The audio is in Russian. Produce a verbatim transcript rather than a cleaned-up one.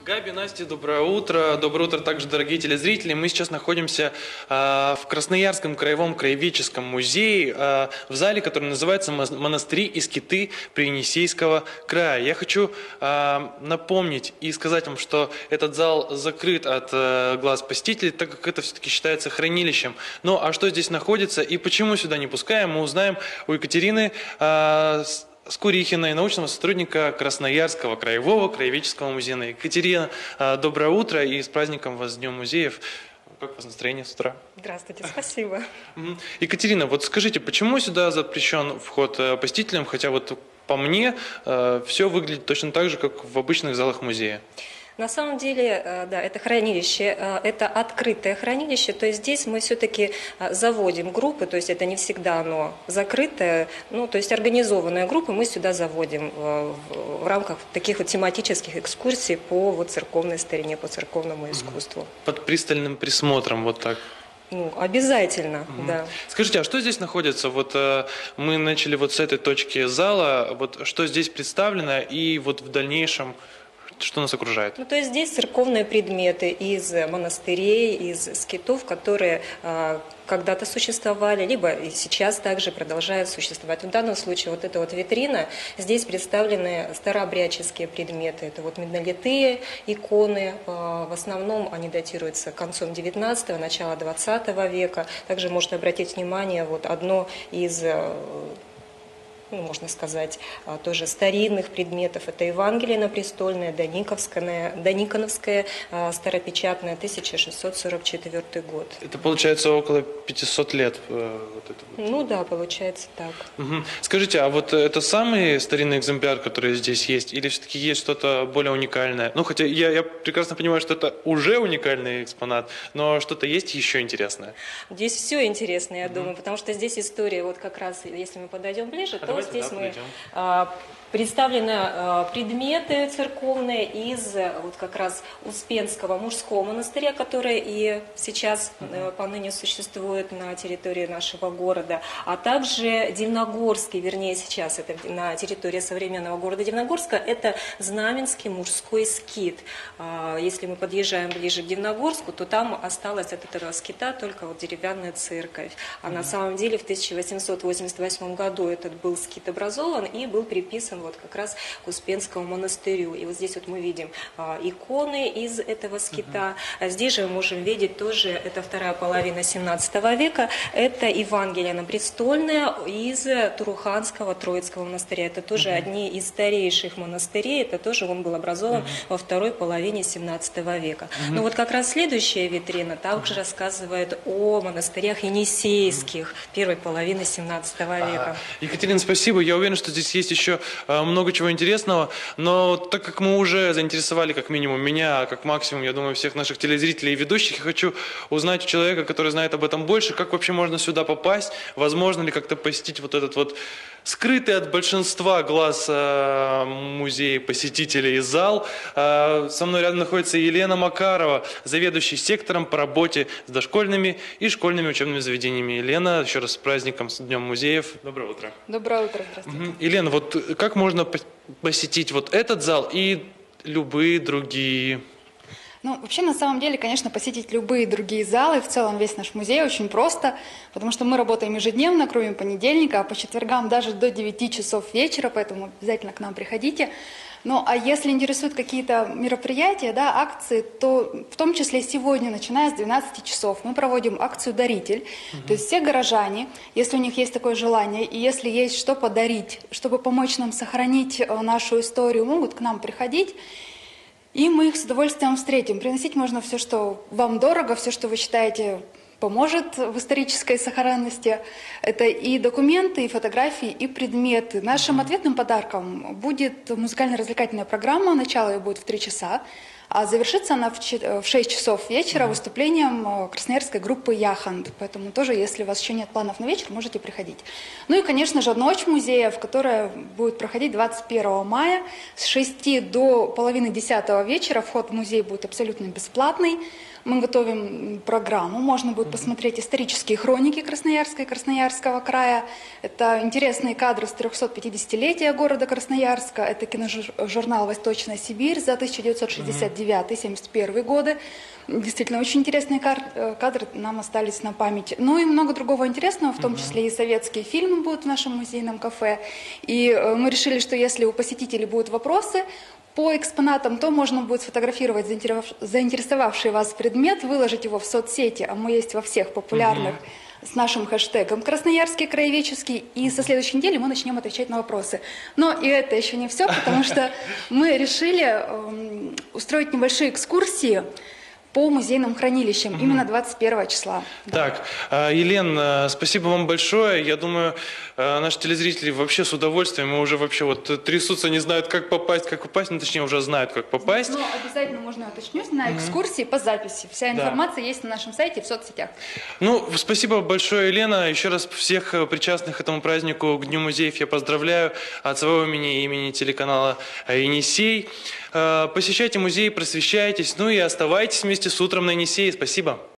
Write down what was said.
Габи, Настя, доброе утро. Доброе утро также, дорогие телезрители. Мы сейчас находимся э, в Красноярском краевом краеведческом музее, э, в зале, который называется «Монастыри и скиты Преенисейского края». Я хочу э, напомнить и сказать вам, что этот зал закрыт от э, глаз посетителей, так как это все-таки считается хранилищем. Ну а что здесь находится и почему сюда не пускаем, мы узнаем у Екатерины э, Скурихиной, научного сотрудника Красноярского краевого краеведческого музея. Екатерина, доброе утро и с праздником вас, с Днем музеев. Как у вас настроение с утра? Здравствуйте, спасибо. Екатерина, вот скажите, почему сюда запрещен вход посетителям, хотя вот по мне все выглядит точно так же, как в обычных залах музея? На самом деле, да, это хранилище, это открытое хранилище, то есть здесь мы все-таки заводим группы, то есть это не всегда оно закрытое, ну, то есть организованные группы мы сюда заводим в, в рамках таких вот тематических экскурсий по вот церковной старине, по церковному искусству. Под пристальным присмотром, вот так. Ну, обязательно, угу. Да. Скажите, а что здесь находится? Вот э, мы начали вот с этой точки зала, вот что здесь представлено и вот в дальнейшем что нас окружает? Ну, то есть здесь церковные предметы из монастырей, из скитов, которые э, когда-то существовали, либо и сейчас также продолжают существовать. В данном случае вот эта вот витрина, здесь представлены старообрядческие предметы. Это вот меднолитые иконы, э, в основном они датируются концом девятнадцатого, начала двадцатого века. Также можно обратить внимание, вот одно из э, ну, можно сказать, тоже старинных предметов. Это Евангелие напрестольное, Дониковское, Дониконовское, старопечатное, тысяча шестьсот сорок четвёртый год. Это получается около пятисот лет? Вот это вот. Ну да, получается так. Угу. Скажите, а вот это самый старинный экземпляр, который здесь есть, или все-таки есть что-то более уникальное? Ну, хотя я, я прекрасно понимаю, что это уже уникальный экспонат, но что-то есть еще интересное? Здесь все интересно, я угу. думаю, потому что здесь история, вот как раз, если мы подойдем ближе, а то вот здесь да, мы а, представлены а, предметы церковные из вот как раз Успенского мужского монастыря, который и сейчас а, поныне существует на территории нашего города, а также Дивногорский, вернее сейчас это на территории современного города Дивногорска, это Знаменский мужской скит. А, если мы подъезжаем ближе к Дивногорску, то там осталась от этого скита только вот деревянная церковь. А mm-hmm. на самом деле в тысяча восемьсот восемьдесят восьмом году этот был скит образован и был приписан вот как раз к Успенскому монастырю. И вот здесь вот мы видим а, иконы из этого скита. А здесь же мы можем видеть тоже, это вторая половина семнадцатого века, это Евангелие напрестольное из Туруханского Троицкого монастыря. Это тоже uh-huh. одни из старейших монастырей, это тоже он был образован uh-huh. во второй половине семнадцатого века. Uh-huh. Но вот как раз следующая витрина также uh-huh. рассказывает о монастырях енисейских uh-huh. первой половины семнадцатого века. Екатерина, спасибо. Я уверен, что здесь есть еще много чего интересного, но так как мы уже заинтересовали как минимум меня, а как максимум, я думаю, всех наших телезрителей и ведущих, я хочу узнать у человека, который знает об этом больше, как вообще можно сюда попасть, возможно ли как-то посетить вот этот вот скрытый от большинства глаз э, музея посетителей зал. Э, со мной рядом находится Елена Макарова, заведующий сектором по работе с дошкольными и школьными учебными заведениями. Елена, еще раз с праздником, с Днем музеев. Доброе утро. Доброе утро, здравствуйте. Угу. Елена, вот как можно посетить вот этот зал и любые другие? Ну, вообще, на самом деле, конечно, посетить любые другие залы, в целом весь наш музей очень просто, потому что мы работаем ежедневно, кроме понедельника, а по четвергам даже до девяти часов вечера, поэтому обязательно к нам приходите. Ну, а если интересуют какие-то мероприятия, да, акции, то в том числе сегодня, начиная с двенадцати часов, мы проводим акцию «Даритель». Угу. То есть все горожане, если у них есть такое желание, и если есть что подарить, чтобы помочь нам сохранить нашу историю, могут к нам приходить. И мы их с удовольствием встретим. Приносить можно все, что вам дорого, все, что вы считаете поможет в исторической сохранности. Это и документы, и фотографии, и предметы. Нашим ответным подарком будет музыкально-развлекательная программа. Начало ее будет в три часа. А завершится она в шесть часов вечера выступлением красноярской группы «Яхонт». Поэтому тоже, если у вас еще нет планов на вечер, можете приходить. Ну и, конечно же, ночь музеев, которая будет проходить двадцать первого мая с шести до половины десятого вечера. Вход в музей будет абсолютно бесплатный. Мы готовим программу, можно будет посмотреть исторические хроники Красноярска и Красноярского края. Это интересные кадры с трехсот пятидесятилетия города Красноярска. Это киножурнал «Восточная Сибирь» за тысяча девятьсот шестьдесят девятый — семьдесят первый годы. Действительно, очень интересные кадры нам остались на память. Ну и много другого интересного, в том числе и советские фильмы будут в нашем музейном кафе. И мы решили, что если у посетителей будут вопросы по экспонатам, то можно будет сфотографировать заинтересовавший вас предмет, выложить его в соцсети, а мы есть во всех популярных, с нашим хэштегом «Красноярский краеведческий», и со следующей недели мы начнем отвечать на вопросы. Но и это еще не все, потому что мы решили э, устроить небольшие экскурсии по музейным хранилищам, mm-hmm. именно двадцать первого числа. Так, Елена, спасибо вам большое. Я думаю, наши телезрители вообще с удовольствием, и уже вообще вот трясутся, не знают, как попасть, как попасть, ну, точнее, уже знают, как попасть. Но обязательно можно уточнить на экскурсии mm-hmm. по записи. Вся информация да. есть на нашем сайте и в соцсетях. Ну, спасибо большое, Елена. Еще раз всех причастных к этому празднику, к Дню музеев, я поздравляю от своего имени и имени телеканала «Енисей». Посещайте музей, просвещайтесь, ну и оставайтесь вместе с утром на Енисее. Спасибо.